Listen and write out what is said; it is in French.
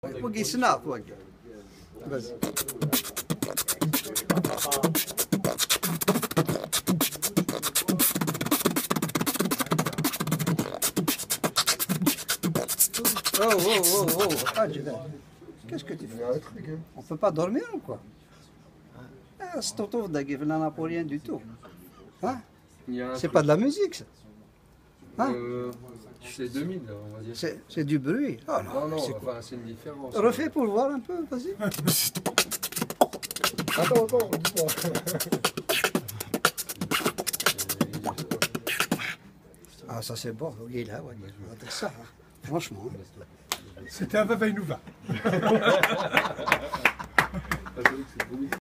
وقي سناط وقي بس. Qu'est-ce que tu fais? On peut pas dormir ou quoi? C'est tout n'a pour rien du tout. Hein? C'est pas de la musique ça. Hein? C'est 2000, on va dire. C'est du bruit. Oh Non, non, c'est quoi? enfin, c'est une différence. Refais pour voir un peu, vas-y. Attends, dis-moi. Ah, ça c'est bon, il est là, ouais, on va ça, hein. Franchement. C'était un Vavaïnouva.